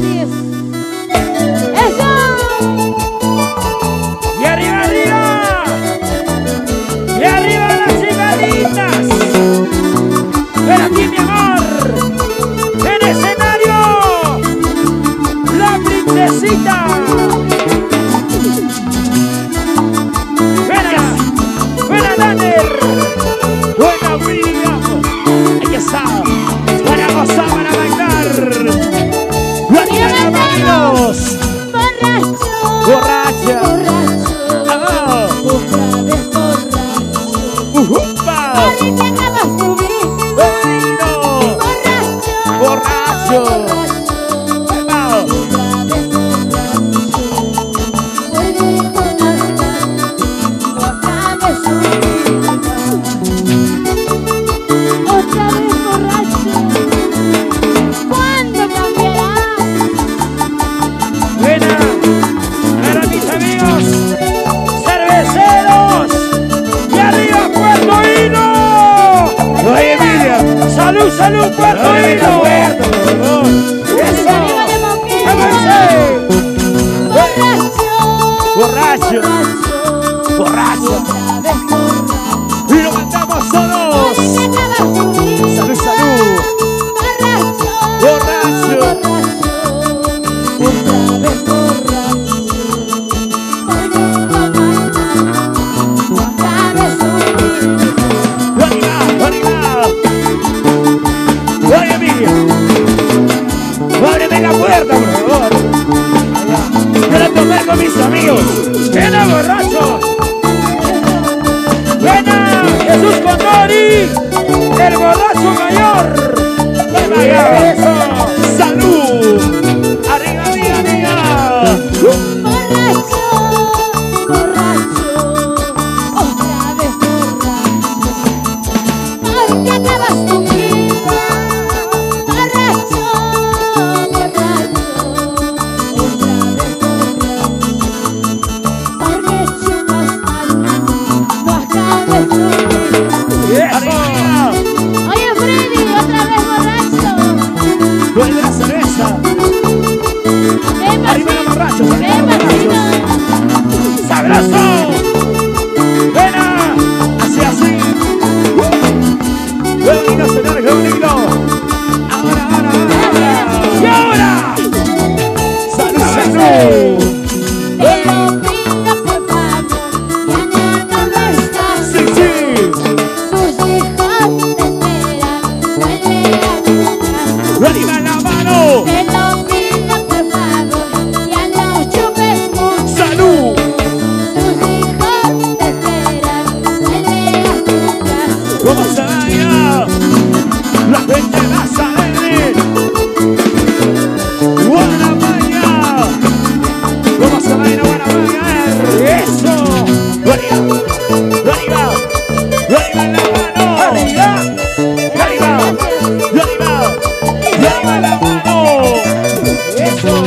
así es. ¡Eso! ¡Y arriba, arriba! ¡Y arriba las chicalitas! ¡Ven aquí, mi amor! ¡En escenario! ¡La princesita! ¡Buena, Daner! ¡Buena, William! ¡Ahí está! ¡Para gozar, para bailar! ¡Buena, camareros! Borracho, ¡Borracha! ¡Ah! otra vez borracho. ¡Ujupa! Ahorita acabas de subir. ¡Bueno! Borracho, ¡Borracho! ¡Ah! otra vez borracho. Vuelve con las ganas, no acabes su vida. Otra vez borracho. ¿Cuándo cambiarás? ¡Buena! Para mis amigos cerveceros y arriba Puerto Hilo. Oye, Emilia, salud, salud, Puerto Hilo. Eso. Arriba de Moquegua. ¿Cómo dice? Borracho, Borracho, borracho. otra vez borracho. Y lo cantamos todos. Ahorita acabas de subir. Salud, salud. Borracho, Borracho. otra vez borracho. Porque con las ganas no acabes su vida. ¡Arriba, arriba! Oye, Emilia, ábreme la puerta, por favor. Quiero tomar con mis amigos. ¡Buena, borracho! ¡Buena! ¡Jesús Condori! ¡El borracho mayor! ¡Venga, eso! ¡Salud! ¡Arriba, amiga, amiga! Borracho, borracho, otra vez borracho. Porque acabas tu vida. Borracho, borracho, otra vez borracho. Porque chupas mal, no acabes tu vida. ¡Arriba! Oye, Freddy, otra vez borracho. ¡Vuelve la cerveza! Ven, ¡Arriba los borrachos! ¡Arriba ven, los borrachos! vecino. ¡Sabroso! ¡Buena! ¡Así, así! ¡Qué bonito, señor! ¡Qué bonito! ¡Ahora, ahora, ahora! ¡Y ahora! ¡Salud, salud! Te lo pido por favor, ya no estás. ¡Sí, sí! Tus hijos te esperan, vuelve a tu casa. ¡Arriba la mano! Te lo pido por favor, ya no chupes mucho. ¡Salud! Tus hijos te esperan, vuelve a tu casa. ¿Cómo se baila? La gente Nazarene. ¡Buena maña! ¿Cómo se baila buena maña? ¡Eso! ¡Arriba! ¡Arriba! ¡Arriba la mano! ¡Arriba! ¡Arriba! ¡Arriba! ¡Arriba la mano! ¡Eso!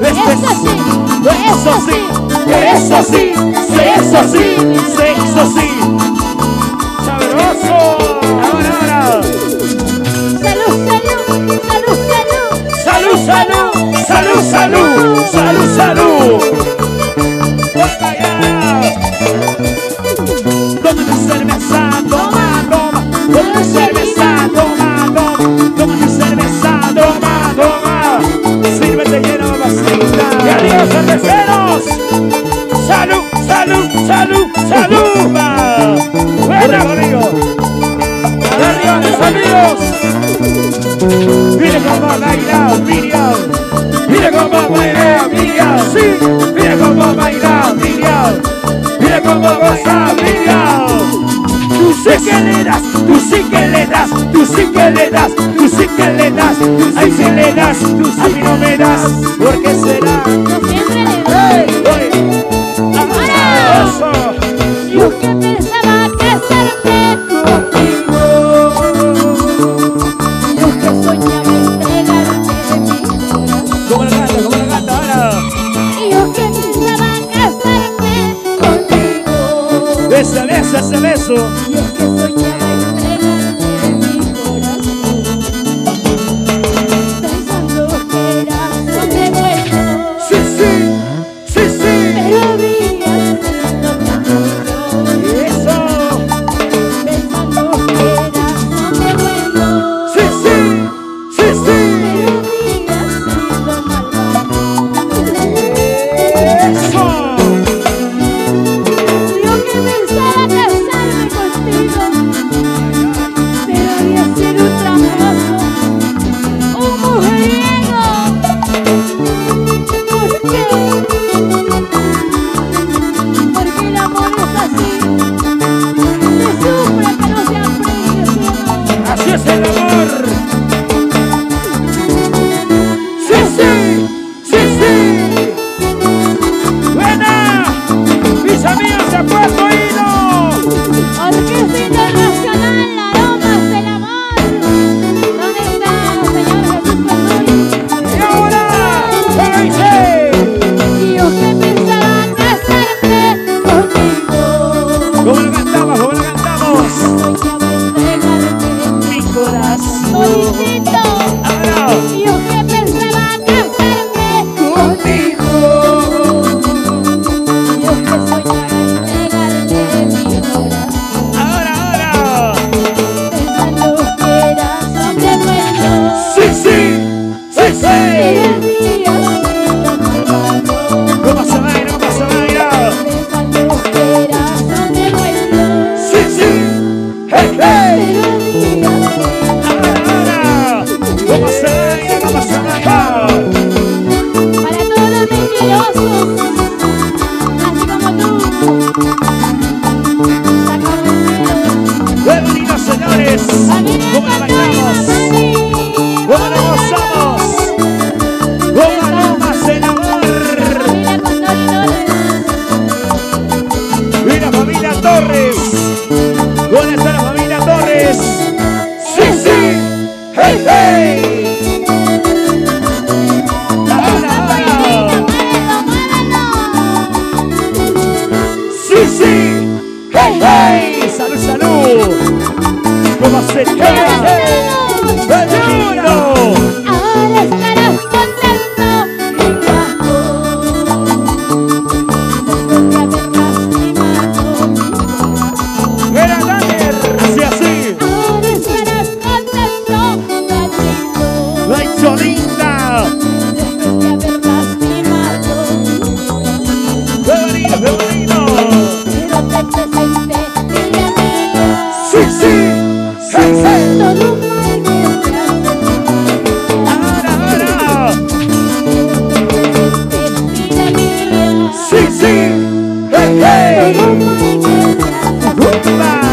¡Eso sí! ¡Eso sí! ¡Eso sí! ¡Eso sí! ¡Sabroso! ¡Ahora, ahora! Salud, salud, salud, salud. ¡Salud, salud! ¡Salud, salud! ¡Salud, salud! ¡Toma ya! ¡Toma tu cerveza! ¡Toma, toma! ¡Toma tu cerveza! ¡Toma, toma! ¡Toma tu cerveza! ¡Toma, toma! ¡Sírvete lleno de vasita! ¡Y arriba, cerveceros! ¡Salud, salud, salud, salud! ¡Va! ¡Buena, amigo! ¡Arriba, mis amigos! ¡Mira cómo baila Miriam! ¡Mira cómo baila Miriam! ¡Sí! ¡Mira cómo baila Miriam! ¡Mira cómo goza Miriam! Tú sí que le das, tú sí que le das, tú sí que le das, tú sí que le das, ahí sí le das, tú a mí no me das, ¿por qué será? Yo siempre le ¡Hey! doy. ¡Oye! ¡Ahora! ¡Eso! Yo que pensaba casarme contigo. Yo que soñaba entregarte mi corazón. ¿Cómo la canta? ¿Cómo la canta ahora? Yo que pensaba casarme contigo. ¡Ese beso, ese beso! Yo que soñaba entregarte mi corazón. Pensando que eras hombre de Para todos los mentirosos, así como tú. ¡Qué bonito, señores! ¿Cómo la bailamos? ¿Cómo la gozamos? ¡Cómo aromas el amor! ¡Y la familia Torres! ¿Dónde está la familia Torres? ¡Sí, sí! ¡Hey, hey! ¡Sí, sí! ¡Hey, hey! ¡Salud, salud! ¿Cómo se llama? ¡Benito! Ahora estarás contento y bajo, después de haber lastimado. ¡Era Daniel! ¡Así, así! Ahora estarás contento, gatito, ¡La hizo linda! después de haber lastimado. ¡Qué bonito, qué bonito! Pero te presente, vida mía. ¡Sí, sí! ¡Hey, hey! Todo mal que te hace. ¡Ahora, ahora! Vida mía. ¡Sí, sí! ¡Hey, hey! Todo mal que te hace. ¡Rumba!